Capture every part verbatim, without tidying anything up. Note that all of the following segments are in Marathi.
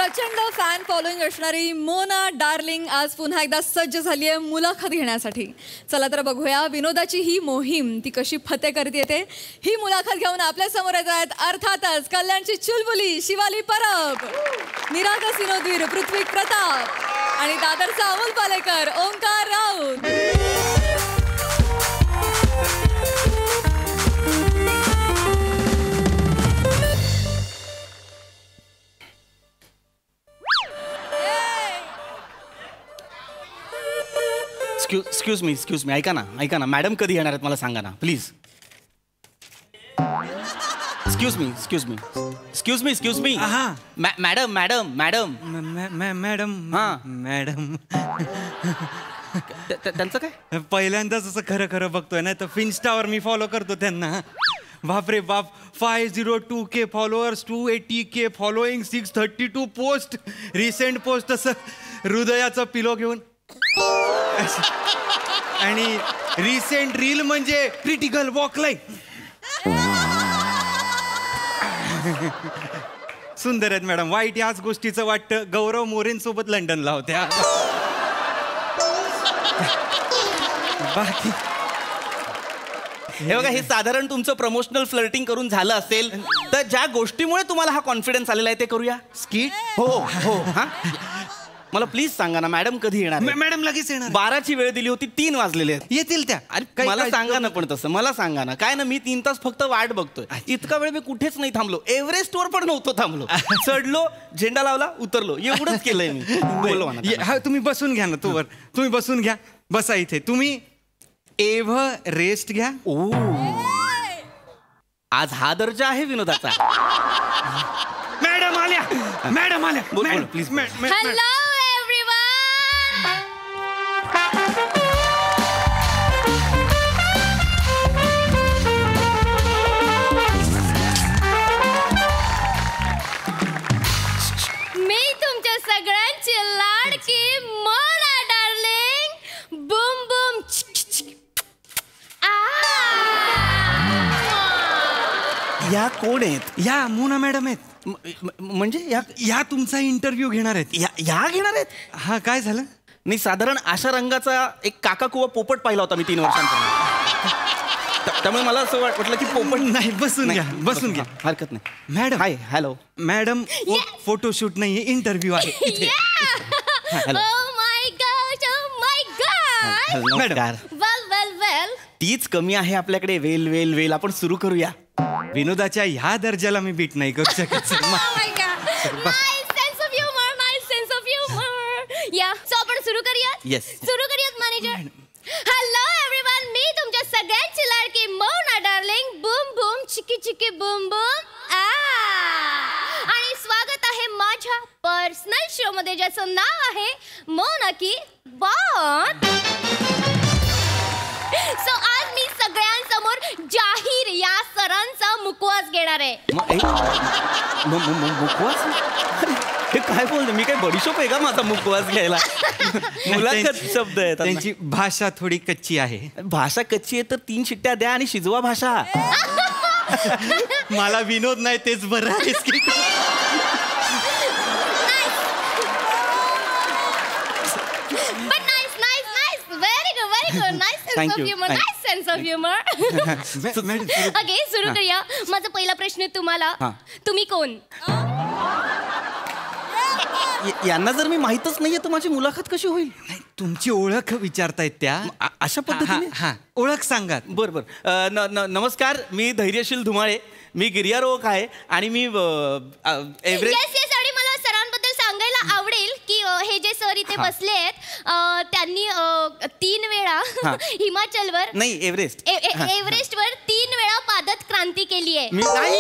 प्रचंड फॅन फॉलोइंग असणारी मोना डार्लिंग आज पुन्हा एकदा सज्ज झाली आहे मुलाखत घेण्यासाठी. चला तर बघूया विनोदाची ही मोहीम ती कशी फते करते येते. ही मुलाखत घेऊन आपल्या समोर येत आहेत अर्थातच कल्याणची चुलबुली शिवाली परब, निरागस विनोदवीर पृथ्वी प्रताप आणि दादरचा Amol Palekar Omkar Raut. Excuse me excuse me ऐका ना ऐका ना मॅडम कधी येणार आहेत मला सांगा ना please. Excuse me excuse me excuse me excuse me हां मॅडम मॅडम मॅडम मॅडम हां मॅडम त्यांचं काय पहिल्यांदाच असं खरं खरं बघतोय ना तर फिन्स्टावर मी फॉलो करतो त्यांना. बापरे बाप five zero two K followers two eighty K following six thirty two post recent post असं हृदयाचं पिलो घेऊन आणि रिसेंट रील म्हणजे क्रिटिकल वॉक लाईन. सुंदर आहेत मॅडम. वाईट याच गोष्टीचं वाटतं गौरव मोरेंसोबत लंडनला होत्या. बाकी हे बघा हे साधारण तुमचं प्रमोशनल फ्लर्टिंग करून झालं असेल तर ज्या गोष्टीमुळे तुम्हाला हा कॉन्फिडन्स आलेला आहे ते करूया. स्किट हो हो हा मला प्लीज सांगा ना मॅडम कधी येणार. मॅडम लगेच येणार. बाराची वेळ दिली होती तीन वाजलेले आहेत. येतील त्या. अरे मला सांगा ना पण तसं मला सांगा ना काय ना मी तीन तास फक्त वाट बघतोय. इतका वेळ मी कुठेच नाही थांबलो. एव्हरेस्टवर पण नव्हतो थांबलो. चढलो झेंडा लावला उतरलो एवढंच केलंय मी. बोलवा ना. हा तुम्ही बसून घ्या ना. तोवर तुम्ही बसून घ्या. बसा इथे. तुम्ही एव्हरेस्ट घ्या. ओ आज हा दर्जा आहे विनोदाचा. मॅडम आल्या मॅडम आल्या. बोल बोल प्लीज. हॅलो मी तुमच्या सगळ्यांची लाडकी मोना डार्लिंग बूम बूम. या कोण आहेत. या मोना मॅडम आहेत. म्हणजे या या तुमचा इंटरव्ह्यू घेणार आहेत. या या घेणार आहेत. हा काय झालं नाही साधारण अशा रंगाचा एक काका कुवा पोपट पाहिला होता मी तीन वर्षांपूर्वी. त्यामुळे मला असं वाटलं की पोपट नाही. बसून घ्या बसून घ्या. हरकत नाही. Madam hi hello madam photoshoot नाहीये इंटरव्ह्यू आहे. Hello my god oh my god. नमस्कार. वेल वेल वेल तीच कमी आहे आपल्याकडे. वेल वेल वेल आपण सुरू करूया. विनोदाच्या ह्या दर्जाला मी बीट नाही करू शकत. Oh my God. Nice sense of humor, nice sense of humor. Yeah, so आपण सुरू करूयात. Yes. सुरू करूयात मॅनेजर. हॅलो एव्हरीवन मी तुमच्या सगळ्यांची लाडकी Mona darling boom boom chiki chiki boom boom आ आणि स्वागत आहे माझ्या पर्सनल शो मध्ये ज्याचं नाव आहे मोना की बात. सो आज मी सगळ्यांसमोर जाहीर या सरांचा मुखवास घेणार आहे. मुखवास हे काय बोलतो मी काय बडीशोप आहे का माझा मुखवास घ्यायला. मुलाखत शब्द आहे. त्यांची भाषा थोडी कच्ची आहे. भाषा कच्ची आहे तर तीन शिट्ट्या द्या आणि शिजवा भाषा. मला विनोद नाही तेच बरं आहे. Sense of humor, nice sense of humor. Okay सुरू करूया. माझा पहिला प्रश्न तुम्हाला. तुम्ही कोण. यांना जर मी माहितच नाहीये तर माझी मुलाखत कशी होईल. तुमची ओळख विचारतायत त्या अशा पद्धतीने. हा ओळख सांगा. बर बर नमस्कार मी धैर्यशील धुमाळे. मी गिर्यारोहक आहे आणि मी एव्हरेस्ट. आणि मला सरांबद्दल सांगायला आवडेल की हे जे सर इथे बसले आहेत त्यांनी तीन वेळा हिमाचलवर नाही एव्हरेस्ट एव्हरेस्टवर तीन वेळा पादत क्रांती केली आहे.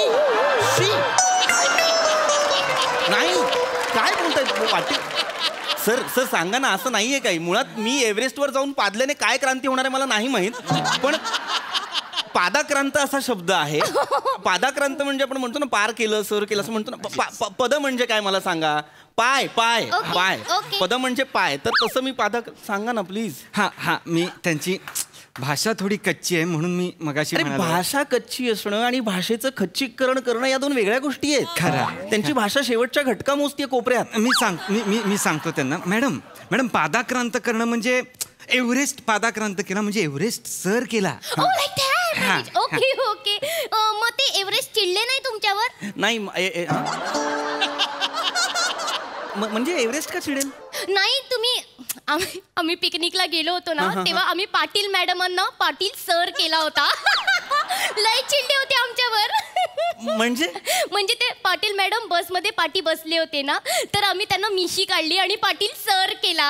नाही काय बोलताय वाटेल. सर सर सांगा ना असं नाहीये काही. मुळात मी एव्हरेस्टवर जाऊन पादल्याने काय क्रांती होणार आहे मला नाही माहीत. पण पादाक्रांत असा शब्द आहे. पादाक्रांत म्हणजे आपण म्हणतो ना पार केलं सर केलं असं म्हणतो ना. पद म्हणजे काय मला सांगा. पाय पाय पाय पद म्हणजे पाय तर तसं मी पादा सांगा ना प्लीज. हा हा मी त्यांची भाषा थोडी कच्ची आहे म्हणून मी मगाशी अरे म्हणालो. भाषा कच्ची असणं आणि भाषेचं खच्चीकरण करणं या दोन वेगळ्या गोष्टी आहेत. खरं. त्यांची भाषा शेवटच्या घटका मोजतीये कोपऱ्यात. मी सांग मी मी मी सांगतो त्यांना. मॅडम मॅडम पादाक्रांत करणं म्हणजे एव्हरेस्ट पादाक्रांत केला म्हणजे एव्हरेस्ट सर केला. Oh like that. Okay okay. मग ते एव्हरेस्ट चिडले नाही तुमच्यावर? नाही म- ए- ए- हा? म- म्हणजे एव्हरेस्ट का चिडेल? नाही तुम्ही आम्ही आम्ही पिकनिकला गेलो होतो ना तेव्हा आम्ही पाटील मॅडमांना पाटील सर केला होता. लय चिडले होते आमच्यावर. म्हणजे म्हणजे ते पाटील मॅडम बसमध्ये पाठी बसले होते ना तर आम्ही त्यांना मिशी काढली आणि पाटील सर केला.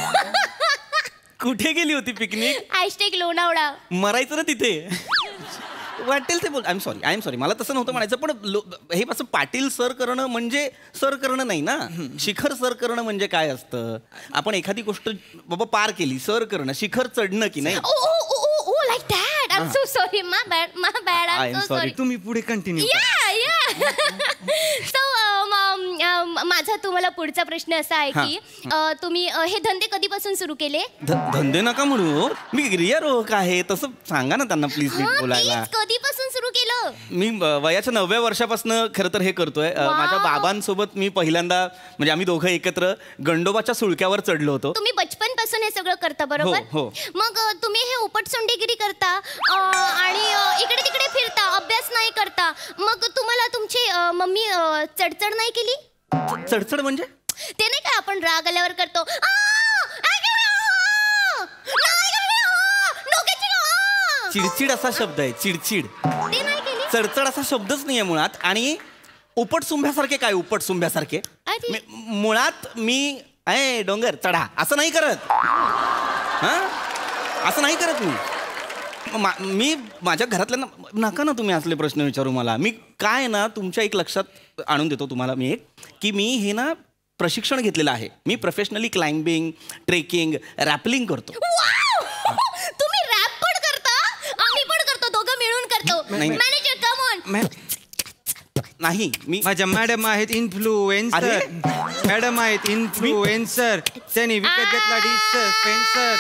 कुठे गेली होती पिकनिक? हॅशटॅग लोणावळा. मरायचं ना तिथे. वाटेल ते बोल. I am sorry I am sorry मला तसं नव्हतं म्हणायचं. पण लो- हे असं पाटील सर करणं म्हणजे सर करणं नाही ना. शिखर सर करणं म्हणजे काय असतं? आपण एखादी गोष्ट बाबा पार केली, सर करणं, शिखर चढणं की नाही. Oh oh oh oh like that. I am so sorry. My bad my bad. I I am am so sorry. Sorry. तुम्ही पुढे कंटिन्यू. या या. सो माझा तुम्हाला पुढचा प्रश्न असा आहे की अ, तुम्ही अ, हे धंदे कधीपासून सुरू केले? ध- धंदे नका म्हणू. मी गिर्यारोहक आहे तसं सांगा ना त्यांना प्लीज हा, बोलायला. please, कधीपासून सुरू केलं? मी अ, वयाच्या नवव्या वर्षापासून खरं तर हे करतोय. अ, Wow. माझ्या बाबांसोबत मी पहिल्यांदा म्हणजे आम्ही दोघं एकत्र गंडोबाच्या सुळक्यावर चढलो होतो. तुम्ही बचपन पासून हे सगळं करता बरोबर? हो, हो. मग अ, तुम्ही हे उपटसोंडेगिरी करता अ, आणि अ, इकडे तिकडे फिरता, अभ्यास नाही करता. मग तुम्हाला तुमची अ, मम्मी अ, चडचड नाही केली? चढचढ म्हणजे? ते नाही का आपण राग आल्यावर करतो "आ, काय केलं? आ, नाही केलं, आ, डोक्याची आ." चिडचिड असा शब्द आहे. चिडचिड. ते नाही केली? चढचढ असा शब्दच नाहीये मुळात. आणि उपटसुंभ्यासारखे काय उपटसुंभ्यासारखे? अरे. मी- मुळात मी अय डोंगर चढा असं नाही करत. हा असं नाही करत मी. मा- मी माझ्या घरातल्यांना नका ना तुम्ही असले प्रश्न विचारू मला. मी काय ना तुमच्या एक लक्षात आणून देतो तुम्हाला मी एक की मी हे ना प्रशिक्षण घेतलेलं आहे. मी प्रोफेशनली क्लाइम्बिंग, ट्रेकिंग, रॅपलिंग करतो. वाव! तुम्ही रॅप पण करता? आम्ही पण करतो, दोघं मिळून करतो. नाही. Manager come on. नाही मी माझ्या मॅडम आहेत इन्फ्लुएन्सर. अरे. मॅडम आहेत इन्फ्लुएन्सर. त्यांनी विकत घेतला डिस्पेन्सर.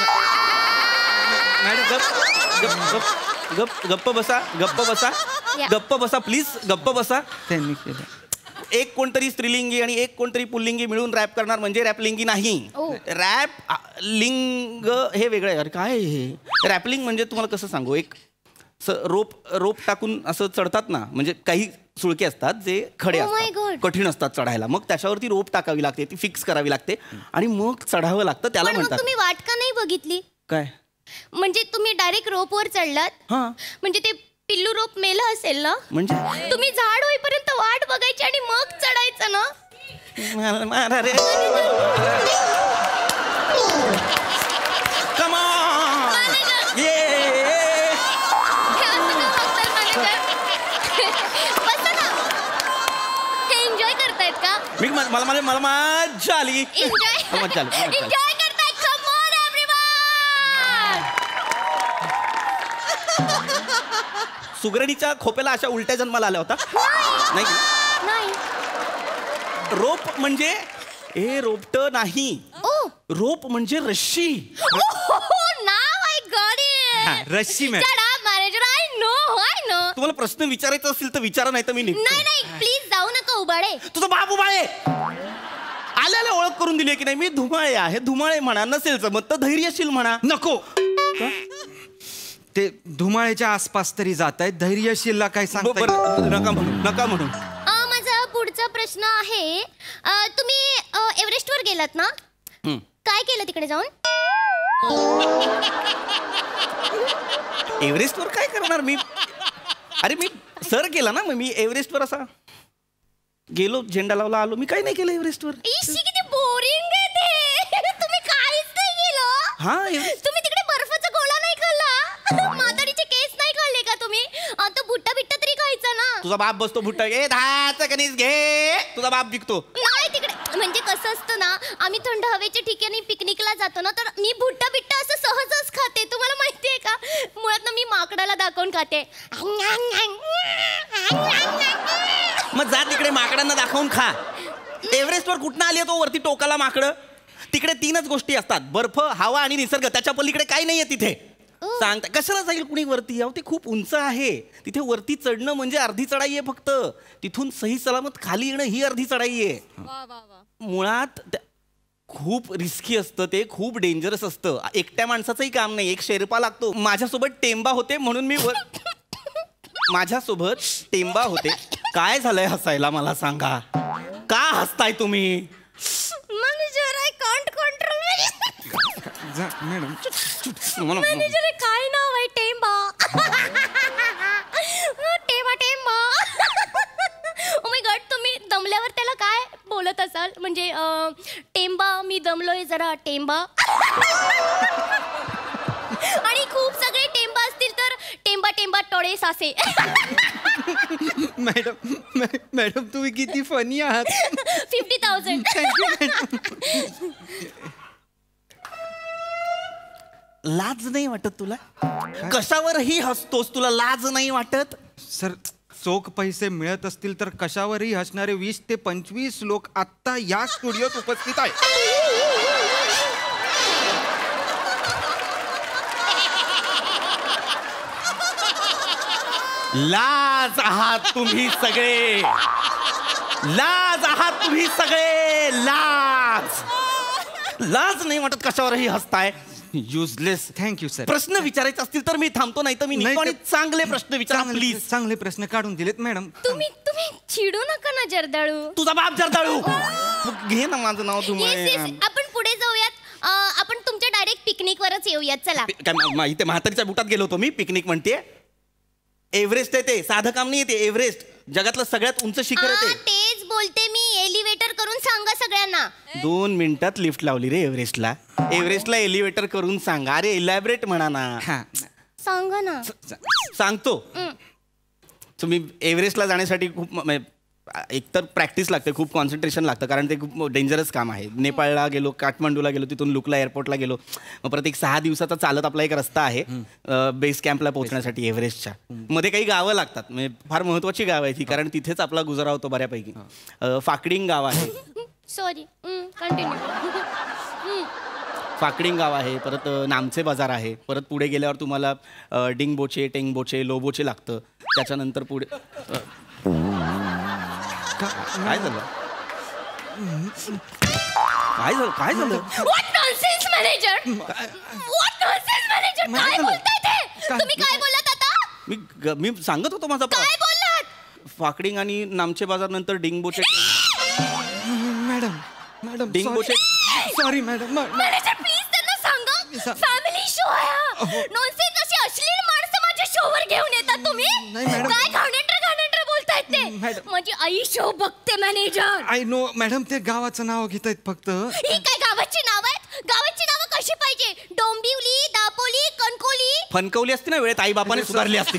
मॅडम गप गप गप गप गप्प बसा गप्प बसा या. गप्प बसा प्लीज गप्प बसा. त्यांनी केलं. एक कोणतरी स्त्रीलिंगी आणि एक कोणतरी पुल्लिंगी मिळून रॅप करणार म्हणजे रॅपलिंगी नाही. ओ. रॅप आ, लिंग हे वेगळं आहे. अरे काय आहे हे? रॅपलिंग म्हणजे तुम्हाला कसं सांगू एक स रोप रोप टाकून असं चढतात ना. म्हणजे काही सुळके असतात जे खडे Oh my असतात, God. कठीण असतात चढायला. मग त्याच्यावरती रोप टाकावी लागते, ती फिक्स करावी लागते आणि मग चढावं लागतं. त्याला पण मग म्हणतात तुम्ही वाट का नाही बघितली? काय? म्हणजे तुम्ही डायरेक्ट रोपवर चढलात हा म्हणजे ते पिल्लू रोप मेलं असेल ना? म्हणजे तुम्ही झाड होईपर्यंत वाट बघायची आणि मग चढायचं ना? मारा- मारा रे. Come on! Yeah! हे असं का बघताय manager? बसा ना. हे एन्जॉय करतायत का? मी मला मला मला मजा आली. एन्जॉय मजा आली, मजा आली. एन्जॉय करताय. Come on everyone. सुगरणीच्या खोप्याला अशा उलट्या जन्माला आल्या होता नाही का? नाही. रोप म्हणजे ए रोपट नाही. ओ रोप म्हणजे रश्शी. नाव आय गॉट हा, इट. रश्शी मॅडम. Shut up manager. I know I know. तुम्हाला प्रश्न विचारायचा असेल तर विचारा नाही तर मी निघतो. नाही नाही प्लीज जाऊ नका उबाडे. तुझा बाप उभाळे आल्याला ओळख करून दिली की नाही. मी धुमाळे आहे. धुमाळे म्हणा. नसेल जमत तर धैर्यशील म्हणा. नको. ते धुमाळ्याच्या आसपास तरी जात आहेत. धैर्यशीलला काय ब- सांगता बरं, नका म्हणू नका म्हणू. अ, माझा पुढचा प्रश्न आहे अ, तुम्ही अ, एव्हरेस्टवर गेलात ना? हं. काय केलं तिकडे जाऊन? एव्हरेस्टवर काय करणार मी? अरे मी सर केला ना. मग मी एव्हरेस्टवर असा गेलो, झेंडा लावला, आलो. मी काही नाही केलं एव्हरेस्टवर. इशी किती बोरिंग आहे ते. तुम्ही काहीच नाही केलं. हा एव्हरेस्ट तुम्ही तिकडे बर्फाचा गोळा नाही खाल्ला? म्हातारीचे केस नाही खाल्ले का तुम्ही? आता भुट्टा बिट्टा तरी खायचा ना. तुझा बाप बसतो भुट्टा घे दहाचा कणीस घे. तुझा बाप विकतो. नाही तिकडे म्हणजे कसं असतं ना आम्ही थंड हवेच्या ठिकाणी पिकनिकला जातो ना तर मी भुट्टा बिट्टा असं सहजच खाते. तुम्हाला माहितीये का? मुळात ना मी माकडाला दाखवून खाते. मग जा तिकडे माकडांना दाखवून खा. एव्हरेस्टवर कुठनं आली तो वरती टोकाला माकडं? तिकडे तीनच गोष्टी असतात. बर्फ, हवा आणि निसर्ग. त्याच्या पलीकडे काही नाहीये तिथे. सांगता कशाला जाईल कुणी वरती? अहो ते खूप उंच आहे, तिथे वरती चढणं म्हणजे अर्धी चढाई आहे फक्त. तिथून सही सलामत खाली येणं ही अर्धी चढाई आहे. मुळात खूप रिस्की असतं ते, खूप डेंजरस असतं. एकट्या माणसाचंही काम नाही, एक शेर्पा लागतो. माझ्यासोबत टेंबा होते म्हणून मी वर माझ्यासोबत टेंबा होते. काय झालंय हसायला मला सांगा, का हसताय तुम्ही? Manager I can't control madam manager काय नाव आहे? टेंबा. टेंबा टेंबा. ओ माय गॉड, तुम्ही दमल्यावर त्याला काय बोलत असाल? म्हणजे अं, टेंबा मी दमलोय जरा टेंबा. आणि खूप सगळे टेंबा असतील तर टेंबा टेंबा टोळे सासे. मॅडम मॅडम तुम्ही किती फनी आहात. Fifty thousand. लाज नाही वाटत तुला? कशावरही हसतोस, तुला लाज नाही वाटत? सर चोख पैसे मिळत असतील तर कशावरही हसणारे वीस ते पंचवीस लोक आत्ता या स्टुडिओत उपस्थित आहेत. लाज आहात तुम्ही सगळे, लाज आहात तुम्ही सगळे, लाज लाज नाही वाटत कशावरही हसताय? युजलेस. Thank you sir. प्रश्न विचारायचे असतील तर मी थांबतो, नाही तर मी निघतो. आणि चांगले प्रश्न विचारा प्लीज. चांगले प्रश्न काढून दिलेत मॅडम. तुम्ही तुम्ही चिडू नका ना जर्दाळू. तुझा बाप जर्दाळू. घे ना माझं नाव Yes, तुम्ही. yes. आपण पुढे जाऊयात. अं, आपण तुमच्या डायरेक्ट पिकनिक वरच येऊयात. चला. काय मा- इथे म्हातारीच्या बुटात गेलो होतो मी. पिकनिक म्हणते? एव्हरेस्ट आहे ते, साधं काम नाही. ते एव्हरेस्ट जगातलं सगळ्यात उंच शिखर आहे हा, ते. तेच बोलते मी. एलिव्हेटर करून सांगा सगळ्यांना. दोन मिनिटात लिफ्ट लावली रे एव्हरेस्टला. एव्हरेस्टला एलिव्हेटर करून सांगा. अरे इलॅबरेट म्हणा ना. हा सांगा ना. सांगतो. तुम्ही एव्हरेस्टला जाण्यासाठी खूप म- म्हणजे एकतर प्रॅक्टिस लागते, खूप कॉन्सन्ट्रेशन लागतं, कारण ते खूप डेंजरस काम आहे. नेपाळला गेलो, काठमांडूला गेलो, तिथून लुकला एअरपोर्टला गेलो. मग परत एक सहा दिवसाचा चालत आपला एक रस्ता आहे बेस कॅम्पला पोहोचण्यासाठी एव्हरेस्टच्या. मध्ये काही गावं लागतात, म्हणजे फार महत्त्वाची गावं आहे ती, कारण तिथेच आपला गुजारा होतो बऱ्यापैकी. अ, फाकडिंग गाव आहे. Sorry, continue. फाकडिंग गाव आहे. परत अ, नामचे बाजार आहे. परत पुढे गेल्यावर तुम्हाला अ, डिंगबोचे, टेंगबोचे, लोबोचे लागतं. त्याच्यानंतर पुढे अ, काय झालं? काय झालं? काय झालं? What nonsense, manager? What nonsense, manager? काय झालं? बोलताय ते? तुम्ही काय बोललात आता? मी ग- मी सांगत होतो माझा काय बोललात? फाकडिंग आणि नामचे बाजार नंतर Dingboche. Madam madam Dingboche. Sorry madam. Manager please त्यांना सांगा. सा- फॅमिली शो आहे हा. नॉनसेन्स अशी अश्लील माणसं माझ्या शोवर घेऊन येतात तुम्ही. नाही, मॅडम. काय घाणेरडं घाणेरडं बोलतायत ते. मॅडम. माझी आई शो बघते मॅनेजर. आय नो मॅडम, ते गावाचं नाव घेत आहेत फक्त. ही काय गावाची नाव आहेत? गावाची नावं कशी पाहिजे? डोंबिवली, दापोली, कणकोली. फनकवली असती ना वेळेत, आई बापाने सुधारली असती.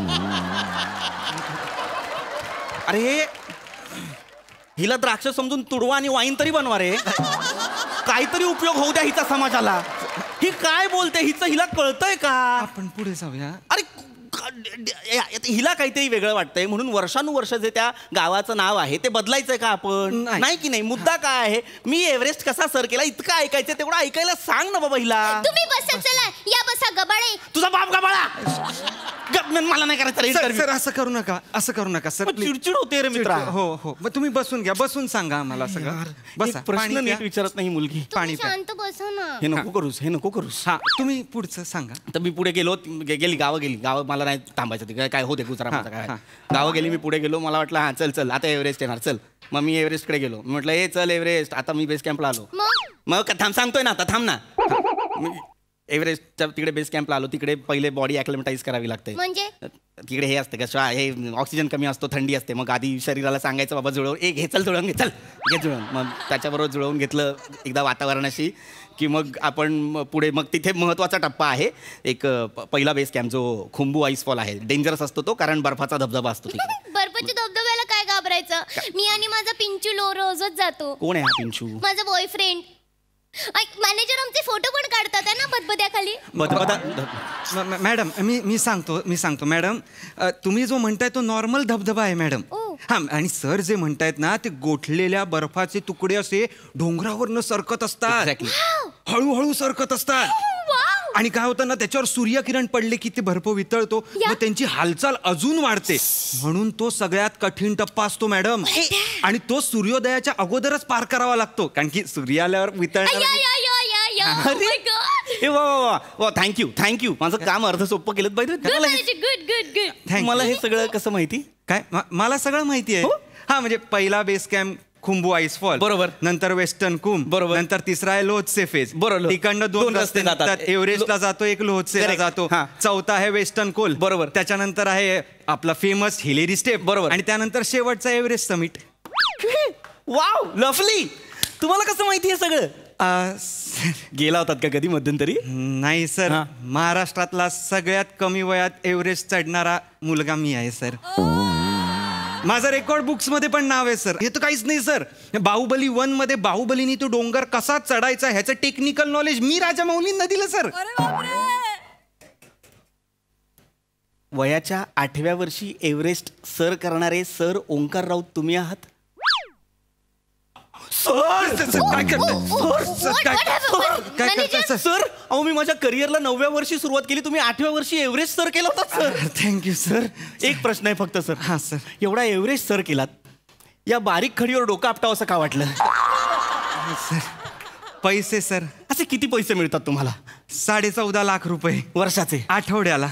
अरे हिला द्राक्ष समजून तुडवा आणि वाईन तरी बनवा रे. काहीतरी उपयोग होऊ द्या हिचा समाजाला. ही काय बोलते? हिचं हिला कळतंय का? आपण पुढे जाऊया. अरे हिला काहीतरी वेगळं वाटतंय म्हणून वर्षानुवर्ष जे त्या गावाचं नाव आहे ते बदलायचंय का आपण? नाही. नाही की नाही? मुद्दा काय आहे? मी एव्हरेस्ट कसा सर केला इतकं ऐकायचं, तेवढं ऐकायला सांग ना बाबा हिला. तुम्ही बसा. चला या बसा गबाळे. तुझा बाप गबाळा. गप, मला नाही करायचं सर इंटरव्ह्यू. सर, असं करू नका, असं करू नका सर. please. चिडचिड होते रे मित्रा. हो हो, मग तुम्ही बसून घ्या. बसून सांगा आम्हाला सगळं. बसा. एक प्रश्न पाणी प्या. नीट विचारत नाही मुलगी. पाणी तुम्ही प्या. शांत बसा ना. हे नको करूस, हे नको करूस. हा, तुम्ही पुढचं सांगा. तर मी पुढे गेलो, गे- गेली गावं गेली. गावं मला नाही थांबायचं तिकडे, काय होते गुजरा माझा काय. हा. गावं गेली, मी पुढे गेलो. मला वाटलं हा चल चल आता एव्हरेस्ट येणार, चल. मग मी एव्हरेस्टकडे गेलो. मी म्हटलं हे चल एव्हरेस्ट. आता मी बेस कॅम्पला आलो. मग मग का- थांब सांगतोय ना आता, थांब ना. मी एव्हरेस्टच्या तिकडे बेस कॅम्पला आलो. तिकडे पहिले बॉडी ॲक्लेमटाईज करावी लागते. म्हणजे तिकडे हे असते का श्वा- हे ऑक्सिजन कमी असतो, थंडी असते. मग आधी शरीराला सांगायचं बाबा जुळवून एक घे, चल जुळवून घे, चल घे जुळवून. मग त्याच्याबरोबर जुळवून घेतलं एकदा वातावरणाशी की मग आपण म- पुढे मग तिथे महत्त्वाचा टप्पा आहे एक प- पहिला बेस कॅम्प जो खुंबू आईसफॉल आहे. डेंजरस असतो तो, कारण बर्फाचा धबधबा असतो तिकडे. बर्फाच्या धबधब्याला काय घाबरायचं? मी आणि माझा पिंचू लो रोजच जातो. कोण आहे हा पिंचू? माझा बॉयफ्रेंड. मॅनेजर आमचे फोटो पण काढतात आहे ना बदबद्याखाली. बदबदा म- म- मॅडम मी मी सांगतो मी सांगतो मॅडम, अ, तुम्ही जो म्हणताय तो नॉर्मल धबधबा आहे मॅडम. ओ. हा, आणि सर जे म्हणतायत ना ते गोठलेल्या बर्फाचे तुकडे असे डोंगरावरनं सरकत असतात. Exactly. हळूहळू सरकत असतात. वाव. आणि काय होतं ना त्याच्यावर सूर्यकिरण पडले की ते बर्फ वितळतो मग त्यांची हालचाल अजून वाढते म्हणून तो सगळ्यात कठीण टप्पा असतो मॅडम आणि तो सूर्योदयाच्या अगोदरच पार करावा लागतो कारण की सूर्य आल्यावर वितळणार थँक्यू थँक्यू माझं काम अर्ध सोपं केलं पाहिजे गुड गुड गुड मला हे सगळं कसं माहिती काय मला सगळं माहिती आहे हा म्हणजे पहिला बेस कॅम्प खुंबू आईसफॉल बरोबर नंतर वेस्टर्न कुंभ बरोबर नंतर तिसरा आहे लोहचे फेज बरोबर तिकडनं दोन रस्ते जातात एव्हरेस्टला जातो एक लोहसेला जातो चौथा आहे वेस्टर्न कोल बरोबर त्याच्यानंतर आहे आपला फेमस हिलेरी स्टेप बरोबर आणि त्यानंतर शेवटचा एव्हरेस्ट समिट वाव लवली तुम्हाला कसं माहिती आहे सगळं गेला होतात का कधी मध्यंतरी नाही सर महाराष्ट्रातला सगळ्यात कमी वयात एव्हरेस्ट चढणारा मुलगा मी आहे सर माझं रेकॉर्ड बुक्स मध्ये पण नाव आहे सर हे तर काहीच नाही सर बाहुबली वन मध्ये बाहुबलीनी तो डोंगर कसा चढायचा ह्याचं टेक्निकल नॉलेज मी राजामौलींना दिलं सर वयाच्या आठव्या वर्षी एव्हरेस्ट सर करणारे सर ओंकार राऊत तुम्ही आहात सर अहो मी माझ्या करिअरला नवव्या वर्षी सुरुवात केली तुम्ही आठव्या वर्षी एव्हरेस्ट सर केला होता सर थँक्यू सर एक प्रश्न आहे फक्त सर हा सर एवढा एव्हरेस्ट सर केलात या बारीक खडीवर डोकं आपटावं असं का वाटलं सर पैसे सर असे किती पैसे मिळतात तुम्हाला साडे चौदा लाख रुपये वर्षाचे आठवड्याला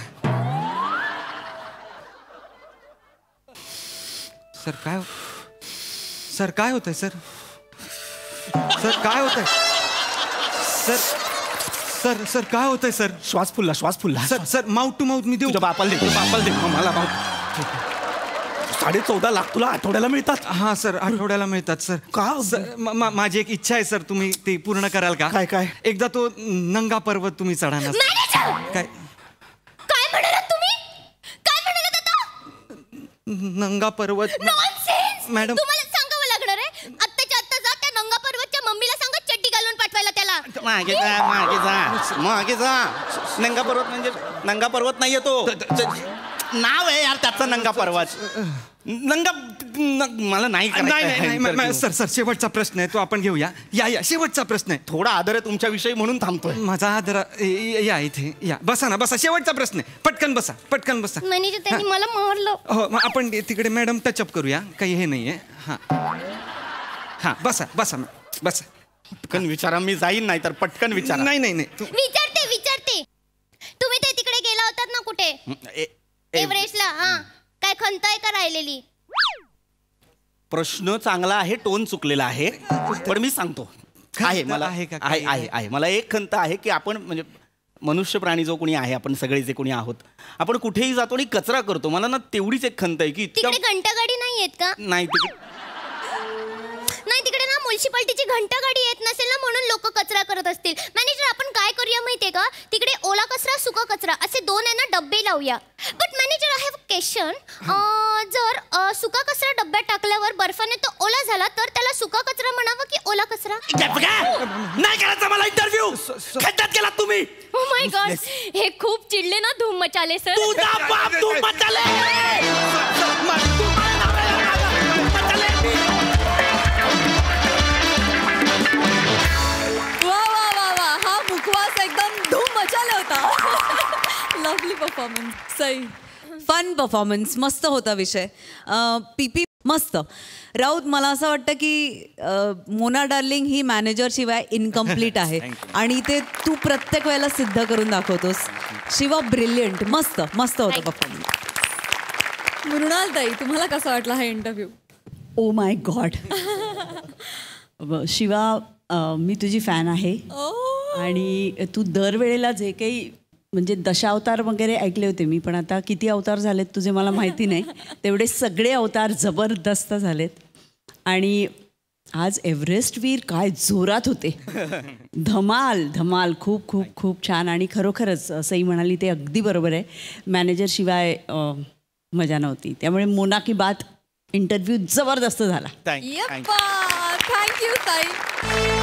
सर काय सर काय होतंय सर सर काय होतंय सर सर सर काय होतंय सर श्वास फुलला श्वास फुलला sir sir mouth to mouth मी देऊ तुझ्या बापाला दे बापाला दे मला साडे चौदा लाख तुला आठवड्याला मिळतात हा सर आठवड्याला मिळतात सर का सर माझी एक इच्छा आहे सर तुम्ही ते पूर्ण कराल का काय काय एकदा तो नंगा पर्वत तुम्ही चढाना काय काय म्हणालात तुम्ही काय म्हणालात आता नंगा पर्वत मॅडम तुम्हाला सांगावं लागणार आहे आत्ताच्या आत्ता जा त्या नंगा पर्वतच्या मम्मीला सांगा चड्डी घालून पाठवायला त्याला मागे जा मागे जा मागे जा नंगा पर्वत म्हणजे नंगा पर्वत नाहीये तो नाव आहे यार त्याचा नंगा पर्वत नंगा मला नाही नाही सर सर शेवटचा प्रश्न आहे तो आपण घेऊया या या शेवटचा प्रश्न आहे थोडा आदर आहे तुमच्याविषयी म्हणून थांबतोय माझा आदर या इथे या बसा ना बसा शेवटचा प्रश्न आहे पटकन बसा पटकन बसा म्हणजे त्यांनी मला मारलं हो मग आपण तिकडे मॅडम टचअप करूया काही हे नाहीये हा हा बसा बसा बसा पटकन विचारा मी जाईन नाही तर पटकन विचारा नाही नाही नाही विचारते विचारते तुम्ही ते तिकडे गेला होतात ना कुठे एव्हरेस्टला हा काय खंत आहे का राहिलेली प्रश्न चांगला आहे टोन चुकलेला आहे पण मी सांगतो आहे मला आहे आहे आहे मला एक खंत आहे की आपण म्हणजे मनुष्य प्राणी जो कोणी आहे आपण सगळे जे कोणी आहोत आपण कुठेही जातो आणि कचरा करतो मला ना तेवढीच एक खंत आहे की तिकडे घंटागाडी नाही येत का नाही तिकडे नाही तिकडे ना म्युन्सिपाल्टीची घंटागाडी येत नसेल ना म्हणून लोक कचरा करत असतील मॅनेजर आपण काय करूया माहितीये का तिकडे ओला कचरा सुका कचरा असे दोन आहे ना डब्बे लावूया but manager I have question जर सुका कचरा डब्यात टाकल्यावर बर्फाने तो ओला झाला तर त्याला सुका कचरा म्हणावं की ओला कचरा नाही करायचा मला इंटरव्ह्यू खड्ड्यात गेला तुम्ही ओ माय गॉड हे खूप चिडले ना धूम मचाले सर तुझा बाप धूम मचाले लवली परफॉर्मन्स सही फन परफॉर्मन्स मस्त होता विषय पीपी मस्त राऊत मला असं वाटतं की मोना डार्लिंग ही मॅनेजर शिवाय इनकम्प्लीट आहे आणि ते तू प्रत्येक वेळेला सिद्ध करून दाखवतोस शिवा ब्रिलियंट मस्त मस्त होता परफॉर्मन्स मृणाल ताई तुम्हाला कसा वाटला हा interview oh my god Shiva मी तुझी फॅन आहे आणि तू दरवेळेला जे काही म्हणजे दशावतार वगैरे ऐकले होते मी पण आता किती अवतार झालेत तुझे मला माहिती नाही तेवढे सगळे अवतार जबरदस्त झालेत आणि आज एव्हरेस्टवीर काय जोरात होते धमाल धमाल खूप खूप खूप छान आणि खरोखरच असंही म्हणाली ते अगदी बरोबर आहे मॅनेजर शिवाय मजा नव्हती त्यामुळे मोना की बात इंटरव्ह्यू जबरदस्त झाला थँक्यू ताई